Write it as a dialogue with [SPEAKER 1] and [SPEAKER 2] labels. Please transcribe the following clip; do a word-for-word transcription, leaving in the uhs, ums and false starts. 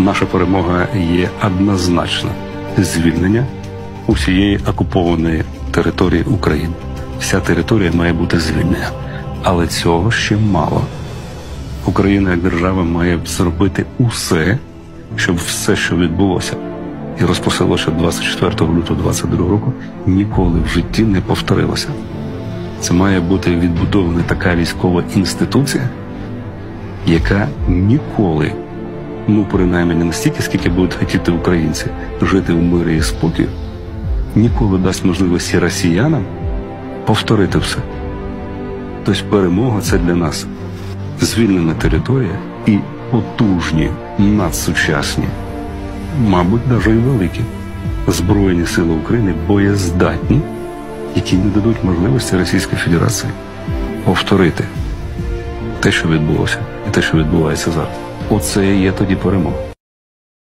[SPEAKER 1] Наша перемога є однозначна – звільнення усієї окупованої території України. Вся територія має бути звільнена. Але цього ще мало. Україна як держава має зробити усе, щоб все, що відбулося і розпосилося двадцять четвертого лютого двадцять другого року, ніколи в житті не повторилося. Це має бути відбудована така військова інституція, яка ніколи, ну принаймні не настільки, скільки будуть хотіти українці жити в мирі і спокій, ніколи дасть можливості росіянам повторити все. Тобто перемога – це для нас звільнена територія і потужні, надсучасні, мабуть, навіть і великі Збройні сили України, боєздатні, які не дадуть можливості Російській Федерації повторити те, що відбулося, і те, що відбувається зараз. Оце і є тоді перемога.